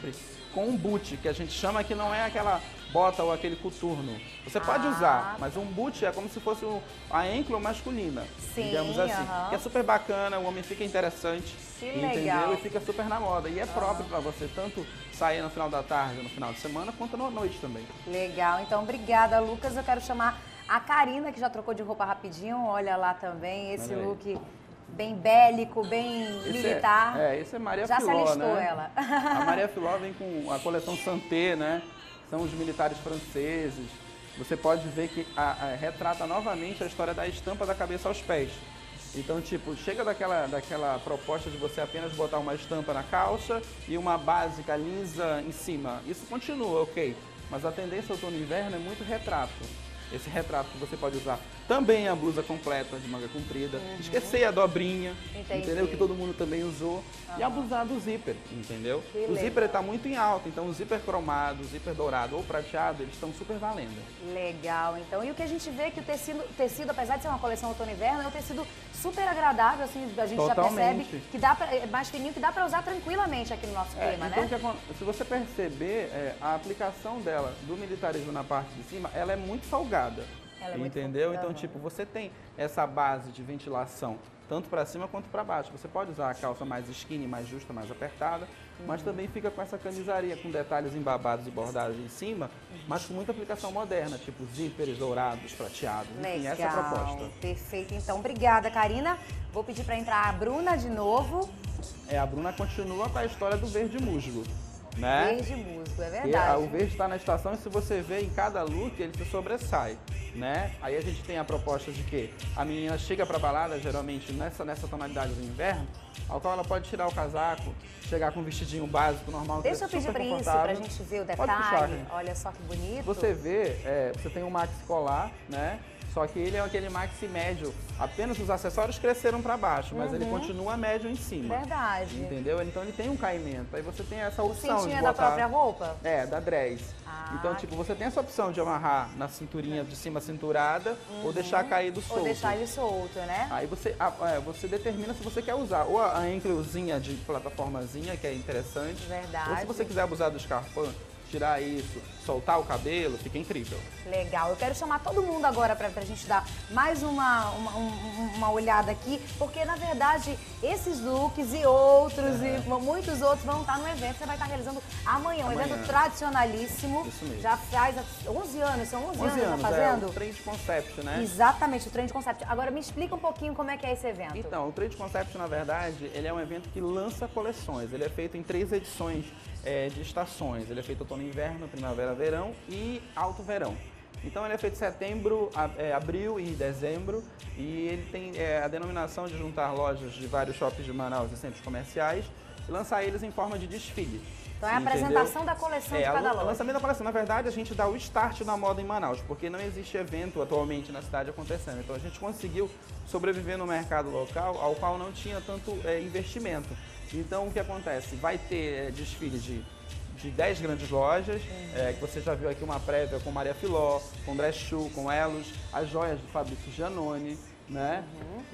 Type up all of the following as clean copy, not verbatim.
com um boot, que a gente chama que não é aquela bota ou aquele coturno. Você pode usar, mas um boot é como se fosse a ankle masculina, digamos assim. Que é super bacana, o homem fica interessante, entendeu? E fica super na moda. E é próprio para você tanto sair no final da tarde, no final de semana, quanto na noite também. Legal, então obrigada, Lucas. Eu quero chamar a Karina, que já trocou de roupa rapidinho. Olha lá também, esse look bem bélico, bem militar. Esse é Maria Já Filó, se alistou né? ela. A Maria Filó vem com a coleção Santé, né? São os militares franceses. Você pode ver que retrata novamente a história da estampa da cabeça aos pés. Então, tipo, chega daquela proposta de você apenas botar uma estampa na calça e uma básica lisa em cima. Isso continua, ok. Mas a tendência outono e inverno é muito retrato. Esse retrato que você pode usar também a blusa completa de manga comprida, esquecer a dobrinha, entendeu? Que todo mundo também usou. E abusar do zíper, entendeu? O zíper está muito em alta, então o zíper cromado, o zíper dourado ou prateado, eles estão super valendo. Legal, então. E o que a gente vê é que o tecido, apesar de ser uma coleção outono e inverno, é um tecido super agradável, assim, a gente já percebe que é mais fininho, que dá para usar tranquilamente aqui no nosso clima, né? Então, se você perceber, a aplicação dela, do militarismo na parte de cima, ela é muito salgada. Entendeu? Então, tipo, você tem essa base de ventilação tanto para cima quanto para baixo. Você pode usar a calça mais skinny, mais justa, mais apertada, mas também fica com essa camisaria com detalhes embabados e bordados em cima, mas com muita aplicação moderna, tipo zíperes dourados, prateados. Enfim, essa é a proposta. Perfeito. Então, obrigada, Karina. Vou pedir para entrar a Bruna de novo. A Bruna continua com a história do verde musgo. Né? Verde musgo, é verdade. O verde está na estação e se você vê em cada look, ele se sobressai, né? Aí a gente tem a proposta de que a menina chega para balada, geralmente nessa tonalidade do inverno, ao qual ela pode tirar o casaco, chegar com um vestidinho básico, normal. Deixa eu pedir para isso, para a gente ver o detalhe. Olha só que bonito. Você vê, você tem um maxi colar, né? Só que ele é aquele maxi médio. Apenas os acessórios cresceram para baixo, mas ele continua médio em cima. Verdade. Entendeu? Então ele tem um caimento. Aí você tem essa opção cintinho de botar... da própria roupa? Da dress. Então, tipo, você tem essa opção de amarrar na cinturinha de cima cinturada ou deixar caído solto. Ou deixar ele solto, né? Aí você determina se você quer usar ou a anklezinha de plataformazinha, que é interessante. Verdade. Ou se você quiser abusar do escarpão, tirar isso, soltar o cabelo, fica incrível. Legal. Eu quero chamar todo mundo agora pra gente dar mais uma olhada aqui, porque, na verdade, esses looks e outros e muitos outros vão estar no evento que você vai estar realizando amanhã. Um evento tradicionalíssimo. Isso mesmo. Já faz 11 anos, são 11 anos já fazendo? O Trend Concept, né? Exatamente, o Trend Concept. Agora, me explica um pouquinho como é que é esse evento. Então, o Trend Concept, na verdade, ele é um evento que lança coleções. Ele é feito em 3 edições de estações. Ele é feito outono e inverno, primavera, verão e alto verão. Então ele é feito em setembro, abril e dezembro e ele tem a denominação de juntar lojas de vários shoppings de Manaus e centros comerciais e lançar eles em forma de desfile. Então é a apresentação da coleção de cada loja. O lançamento da coleção, na verdade, a gente dá o start da moda em Manaus, porque não existe evento atualmente na cidade acontecendo. Então a gente conseguiu sobreviver no mercado local, ao qual não tinha tanto investimento. Então o que acontece? Vai ter desfile de 10 grandes lojas, que você já viu aqui uma prévia com Maria Filó, com Dress Shoe, com Elos, as joias do Fabrício Giannone, né?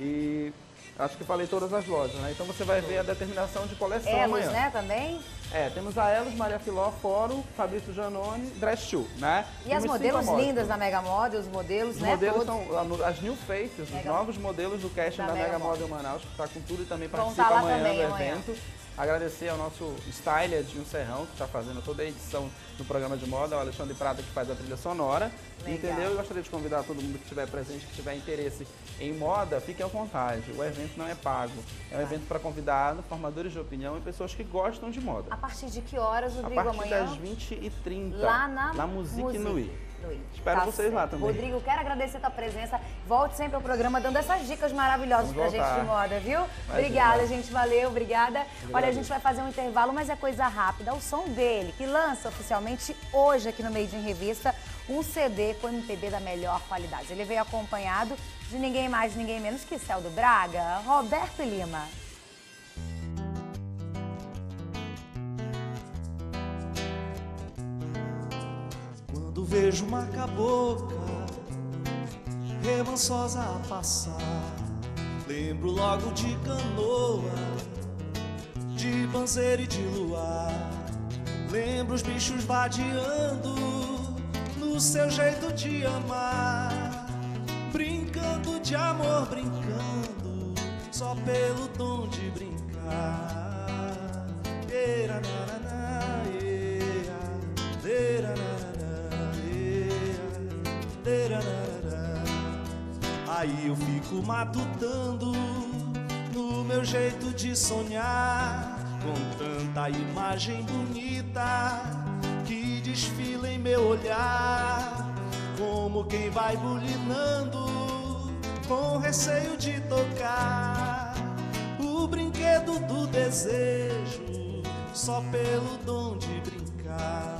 E acho que falei todas as lojas, né? Então você vai ver a determinação de coleção Elos, amanhã. né, também? Temos a Elos, Maria Filó, Fórum, Fabrício Giannone, Dress Shoe, né? E as modelos lindas da Mega Model, os modelos, né? Os modelos são as new faces, os novos modelos do casting da Mega Model Manaus, que está com tudo e também participa amanhã do evento. Agradecer ao nosso styler Edinho Serrão, que está fazendo toda a edição do programa de moda, o Alexandre Prata, que faz a trilha sonora. Entendeu? Eu gostaria de convidar todo mundo que estiver presente, que tiver interesse em moda, fiquem à vontade. O evento não é pago. É um evento para convidados, formadores de opinião e pessoas que gostam de moda. A partir de que horas, Rodrigo, amanhã? A partir das 20h30. Lá na Musique Nui. Espero vocês lá também. Rodrigo, quero agradecer a tua presença. Volte sempre ao programa dando essas dicas maravilhosas pra gente de moda, viu? Obrigada, gente. Valeu, obrigada. Olha, a gente vai fazer um intervalo, mas é coisa rápida. O som dele, que lança oficialmente hoje aqui no Made in Revista, um CD com MPB da melhor qualidade. Ele veio acompanhado de ninguém mais, ninguém menos que Celdo Braga, Roberto Lima. Quando vejo uma cabocla remansosa a passar, lembro logo de canoa, de banzeira e de luar. lembro os bichos vadiando no seu jeito de amar, brincando de amor, brincando só pelo dom de brincar. Aí eu fico matutando no meu jeito de sonhar, com tanta imagem bonita que desfila em meu olhar, como quem vai bulinando com receio de tocar o brinquedo do desejo só pelo dom de brincar.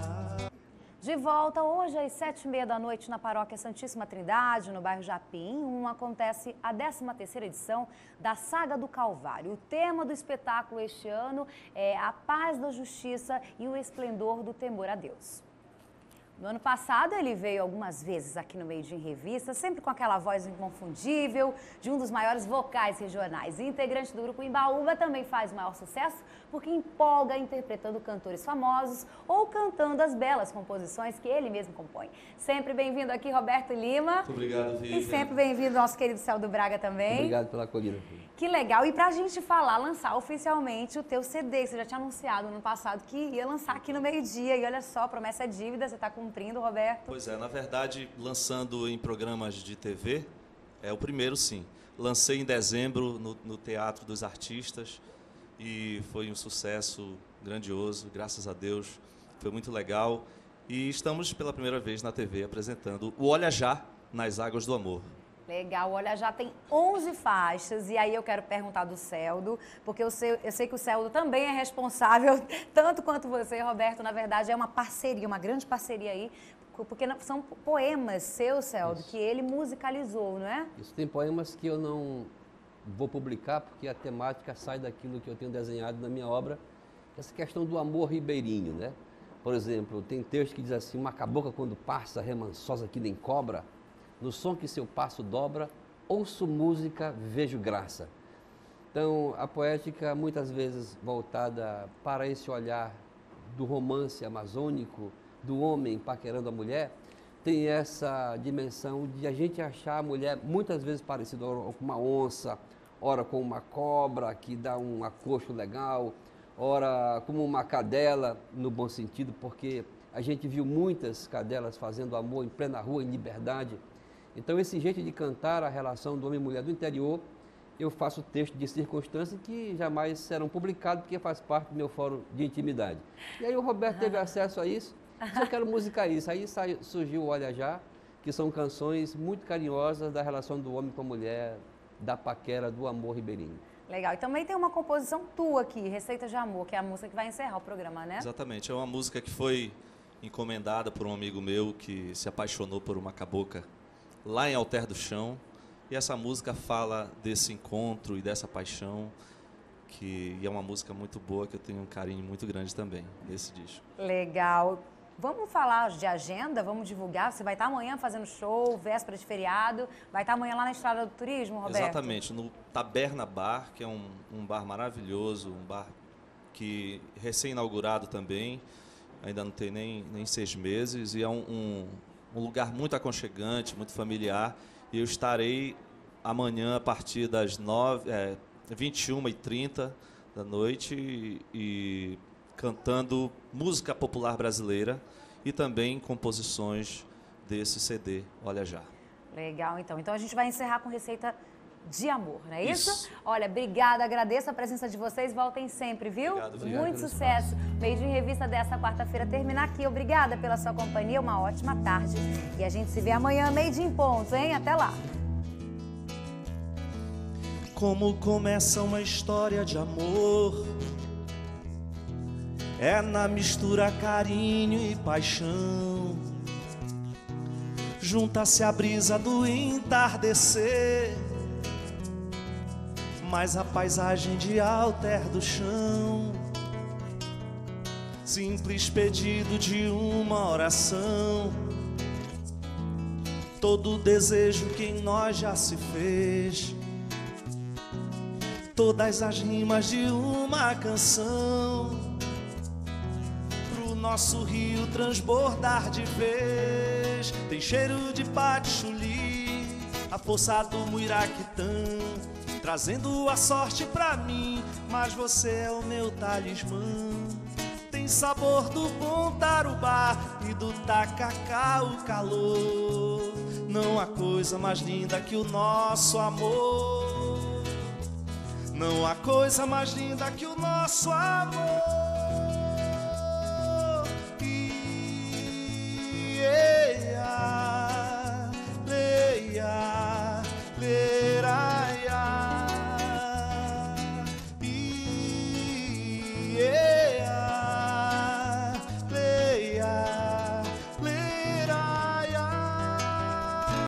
De volta hoje às 7h30 da noite na Paróquia Santíssima Trindade, no bairro Japim, acontece a 13ª edição da Saga do Calvário. O tema do espetáculo este ano é a paz da justiça e o esplendor do temor a Deus. No ano passado ele veio algumas vezes aqui no Made in Revista, sempre com aquela voz inconfundível de um dos maiores vocais regionais. E integrante do grupo Imbaúba também faz o maior sucesso porque empolga interpretando cantores famosos ou cantando as belas composições que ele mesmo compõe. Sempre bem-vindo aqui, Roberto Lima. Muito obrigado, Vivian. E sempre bem-vindo nosso querido Celdo Braga também. Obrigado pela acolhida. Que legal. E pra gente lançar oficialmente o teu CD, você já tinha anunciado no ano passado que ia lançar aqui no meio-dia. E olha só, promessa é dívida, você está cumprindo, Roberto. Pois é, na verdade, lançando em programas de TV, é o primeiro sim. Lancei em dezembro no Teatro dos Artistas e foi um sucesso grandioso, graças a Deus. Foi muito legal. E estamos pela primeira vez na TV apresentando o Olha Já, nas Águas do Amor. Legal, olha, já tem 11 faixas, e aí eu quero perguntar do Celdo, porque eu sei que o Celdo também é responsável, tanto quanto você, Roberto, na verdade é uma parceria, uma grande parceria aí, porque são poemas seus, Celdo, que ele musicalizou, não é? Isso, tem poemas que eu não vou publicar, porque a temática sai daquilo que eu tenho desenhado na minha obra, essa questão do amor ribeirinho, né? Por exemplo, tem texto que diz assim: uma cabocla quando passa, remansosa que nem cobra, no som que seu passo dobra, ouço música, vejo graça. Então, a poética, muitas vezes voltada para esse olhar do romance amazônico, do homem paquerando a mulher, tem essa dimensão de a gente achar a mulher muitas vezes parecida com uma onça, ora com uma cobra que dá um acocho legal, ora como uma cadela, no bom sentido, porque a gente viu muitas cadelas fazendo amor em plena rua, em liberdade. Então, esse jeito de cantar a relação do homem e mulher do interior, eu faço texto de circunstância que jamais serão publicados, porque faz parte do meu fórum de intimidade. E aí o Roberto teve acesso a isso, disse: eu quero musicar isso. Aí surgiu o Olha Já, que são canções muito carinhosas da relação do homem com a mulher, da paquera, do amor ribeirinho. Legal. E também tem uma composição tua aqui, Receita de Amor, que é a música que vai encerrar o programa, né? Exatamente, é uma música que foi encomendada por um amigo meu que se apaixonou por uma cabocla lá em Alter do Chão, e essa música fala desse encontro e dessa paixão, que é uma música muito boa, que eu tenho um carinho muito grande também nesse disco. Legal. Vamos falar de agenda, vamos divulgar. Você vai estar amanhã fazendo show, véspera de feriado, vai estar amanhã lá na Estrada do Turismo, Roberto? Exatamente, no Taberna Bar, que é um bar maravilhoso, um bar que recém-inaugurado também, ainda não tem nem 6 meses, e é um lugar muito aconchegante, muito familiar, e eu estarei amanhã a partir das 21h30 da noite e cantando música popular brasileira e também composições desse CD, Olha Já. Legal, então. Então a gente vai encerrar com Receita de Amor, não é isso? Olha, obrigada, agradeço a presença de vocês, voltem sempre, viu? Obrigado, muito sucesso. Made in Revista desta quarta-feira termina aqui. Obrigada pela sua companhia, uma ótima tarde. E a gente se vê amanhã, Made in ponto, hein? Até lá. Como começa uma história de amor, é na mistura carinho e paixão. Junta-se a brisa do entardecer, mais a paisagem de Alter do Chão. Simples pedido de uma oração, todo desejo que em nós já se fez, todas as rimas de uma canção, pro nosso rio transbordar de vez. Tem cheiro de patchouli, a força do Muiraquitã, trazendo a sorte pra mim, mas você é o meu talismã. Tem sabor do bom tarubá e do tacacá o calor. Não há coisa mais linda que o nosso amor. Não há coisa mais linda que o nosso amor.